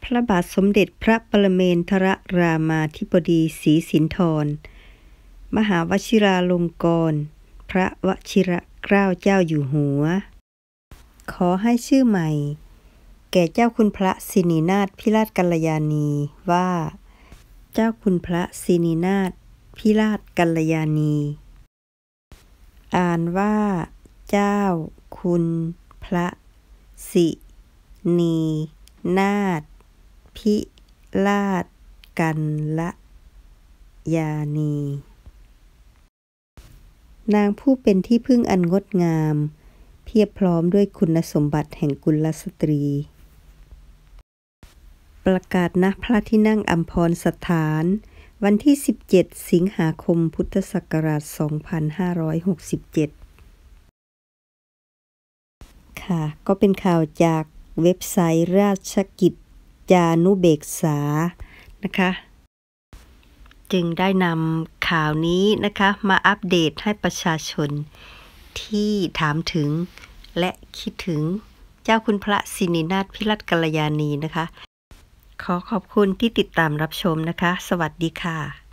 พระบาทสมเด็จพระปรเมนทรรามาธิบดีศรีสินธรมหาวชิราลงกรณ์พระวชิรเกล้าเจ้าอยู่หัวขอให้ชื่อใหม่แก่เจ้าคุณพระสินีนาถพิราชกัลยาณีว่าเจ้าคุณพระสินีนาถพิราชกัลยาณีอ่านว่าเจ้าคุณพระสินีนาถพิราชกัลยาณีนางผู้เป็นที่พึ่งอันงดงามเพียบพร้อมด้วยคุณสมบัติแห่งกุลสตรีประกาศณพระที่นั่งอัมพรสถานวันที่17สิงหาคมพุทธศักราช2567ค่ะก็เป็นข่าวจากเว็บไซต์ราชกิจจานุเบกษานะคะจึงได้นำข่าวนี้นะคะมาอัปเดตให้ประชาชนที่ถามถึงและคิดถึงเจ้าคุณพระสินีนาถพิราชกัลยาณีนะคะขอขอบคุณที่ติดตามรับชมนะคะสวัสดีค่ะ